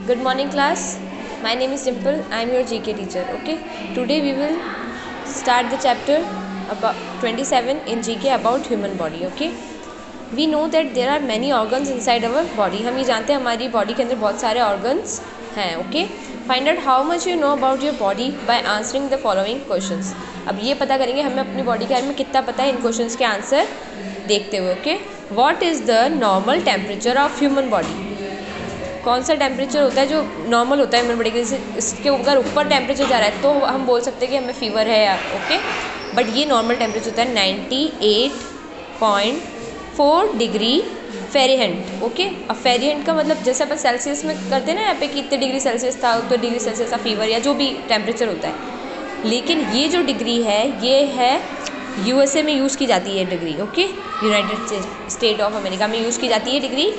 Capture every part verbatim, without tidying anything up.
Good morning class. My name is Dimple. I am your G K teacher. Okay. Today we will start the chapter about twenty-seven in G K about human body. Okay. We know that there are many organs inside our body. हम ये जानते हैं हमारी body के अंदर बहुत सारे organs हैं. Okay. Find out how much you know about your body by answering the following questions. अब ये पता करेंगे हमें अपनी body के बारे में कितना पता है इन questions के answer देखते हुए. Okay. What is the normal temperature of human body? कौन सा टेम्परेचर होता है जो नॉर्मल होता है ह्यूमन बॉडी के, जैसे इसके अगर ऊपर टेम्परेचर जा रहा है तो हम बोल सकते हैं कि हमें फीवर है यार. ओके. बट ये नॉर्मल टेम्परेचर होता है ninety eight point four degree Fahrenheit. Okay. अब फ़ारेनहाइट का मतलब जैसे अपन सेल्सियस में करते हैं ना यहाँ पे कि इतने डिग्री सेल्सियस था उतने डिग्री सेल्सियस था फीवर या जो भी टेम्परेचर होता है, लेकिन ये जो डिग्री है ये है यूएसए में यूज़ की जाती है degree. Okay. United State of America में यूज़ की जाती है degree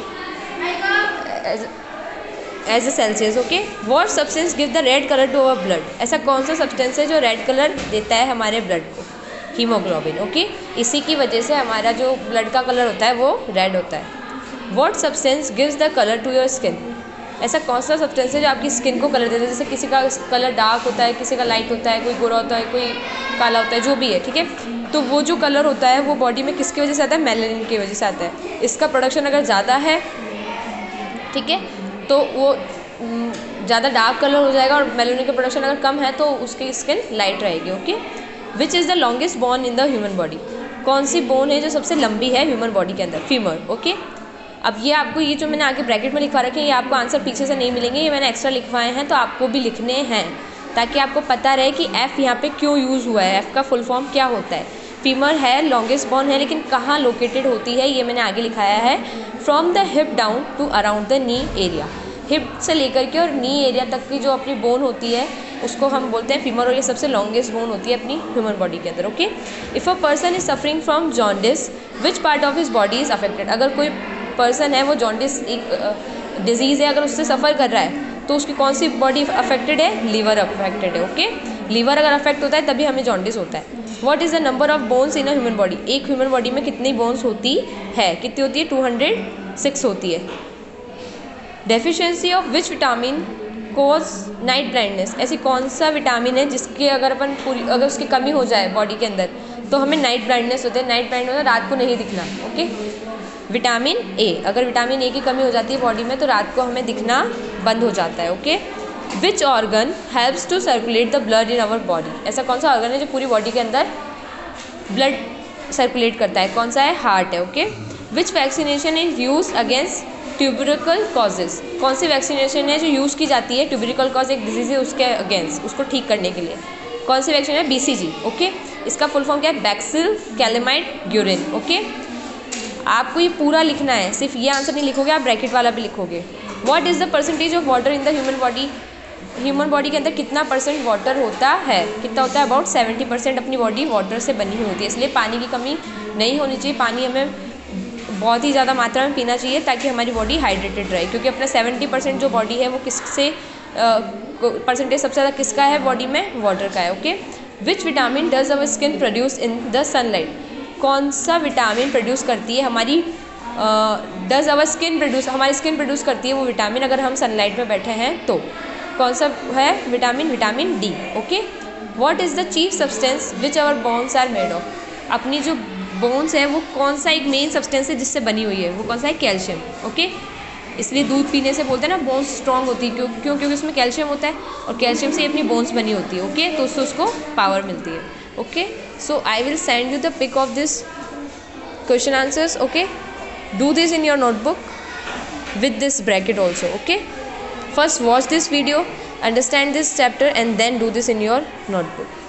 as a Celsius. Okay. What substance give the red colour to our blood? ऐसा कौन सा सब्सटेंस है जो रेड कलर देता है हमारे ब्लड को? हीमोग्लोबिन. ओके. इसी की वजह से हमारा जो ब्लड का कलर होता है वो रेड होता है. What substance gives the colour to your skin? ऐसा कौन सा सब्सटेंस है जो आपकी स्किन को कलर देता है? जैसे किसी का कलर डार्क होता है, किसी का लाइट होता है, कोई गोरा होता है, कोई काला होता है, जो भी है. ठीक है. तो वो जो कलर होता है वो बॉडी में किसकी वजह से आता है? मेलानिन की वजह से आता है. इसका प्रोडक्शन अगर ज़्यादा है, ठीक है, तो वो ज़्यादा डार्क कलर हो जाएगा, और मेलानिन का प्रोडक्शन अगर कम है तो उसकी स्किन लाइट रहेगी. Okay. Which is the longest bone in the human body? कौन सी बोन है जो सबसे लंबी है ह्यूमन बॉडी के अंदर? फीमर. ओके. अब ये आपको ये जो मैंने आगे ब्रैकेट में लिखवा रखे हैं ये आपको आंसर पीछे से नहीं मिलेंगे, ये मैंने एक्स्ट्रा लिखवाए हैं तो आपको भी लिखने हैं ताकि आपको पता रहे कि एफ़ यहाँ पे क्यों यूज़ हुआ है, एफ़ का फुल फॉर्म क्या होता है. फीमर है, लॉन्गेस्ट बोन है, लेकिन कहाँ लोकेटेड होती है ये मैंने आगे लिखाया है. From the hip down to around the knee area. Hip से लेकर के और नी एरिया तक की जो अपनी बोन होती है उसको हम बोलते हैं फीमर, और ये सबसे लॉन्गेस्ट बोन होती है अपनी ह्यूमन बॉडी के अंदर. Okay. If a person is suffering from jaundice which part of his body is affected? अगर कोई पर्सन है वो जॉन्डिस एक डिजीज़ है, अगर उससे सफ़र कर रहा है तो उसकी कौन सी बॉडी अफेक्टेड है? लीवर अफेक्टेड है. ओके. लीवर अगर अफेक्ट होता है तभी हमें जॉन्डिस होता है. What is the number of bones in a human body? एक ह्यूमन बॉडी में कितनी बोन्स होती है? कितनी होती है? टू हंड्रेड सिक्स होती है. Deficiency of which vitamin causes night blindness? ऐसी कौन सा विटामिन है जिसके अगर अपन पूरी अगर उसकी कमी हो जाए बॉडी के अंदर तो हमें नाइट ब्लाइंडनेस होता है. नाइट ब्लाइंड होता है, रात को नहीं दिखना. ओके. Vitamin A. अगर विटामिन ए की कमी हो जाती है बॉडी में तो रात को हमें दिखना बंद हो जाता है. Okay. Which organ helps to circulate the blood in our body? ऐसा कौन सा ऑर्गन है जो पूरी बॉडी के अंदर ब्लड सर्कुलेट करता है? कौन सा है? हार्ट है. Okay. Which vaccination is use against tubercle causes? कौन सी वैक्सीनेशन है जो यूज़ की जाती है? ट्यूबरिकल कॉज एक डिजीज़ है उसके अगेंस्ट, उसको ठीक करने के लिए. कौन सी वैक्सीन है? बीसीजी. ओके. इसका फुल फॉर्म क्या है? Bacille Calmette Guerin. ओके. आपको ये पूरा लिखना है, सिर्फ ये आंसर नहीं लिखोगे, आप ब्रैकेट वाला भी लिखोगे. What is the percentage of water in the human body? Human body के अंदर कितना परसेंट वाटर होता है? कितना होता है? अबाउट सेवेंटी परसेंट अपनी बॉडी वाटर से बनी हुई होती है, इसलिए पानी की कमी नहीं होनी चाहिए. पानी हमें बहुत ही ज़्यादा मात्रा में पीना चाहिए ताकि हमारी बॉडी हाइड्रेटेड रहे, क्योंकि अपना सेवेंटी परसेंट जो बॉडी है वो किससे परसेंटेज सबसे ज़्यादा किसका है बॉडी में? वाटर का है. Okay. Which vitamin does our skin produce in the sunlight? कौन सा विटामिन प्रोड्यूस करती है हमारी डज अवर स्किन प्रोड्यूस हमारी स्किन प्रोड्यूस करती है वो विटामिन अगर हम सनलाइट में बैठे हैं तो? कौन सा है vitamin? Vitamin D. Okay. What is the chief substance which our bones are made of? अपनी जो बोन्स है वो कौन सा एक मेन सब्सटेंस है जिससे बनी हुई है? वो कौन सा है? कैल्शियम. ओके. इसलिए दूध पीने से बोलते हैं ना बोन्स स्ट्रॉन्ग होती है. क्यों? क्यों? क्योंकि उसमें कैल्शियम होता है और कैल्शियम से अपनी बोन्स बनी होती है. ओके. तो उससे उसको पावर मिलती है. Okay. So I will send you the pic of this question answers. Okay. Do this in your notebook with this bracket also. Okay. First watch this video, understand this chapter, and then do this in your notebook.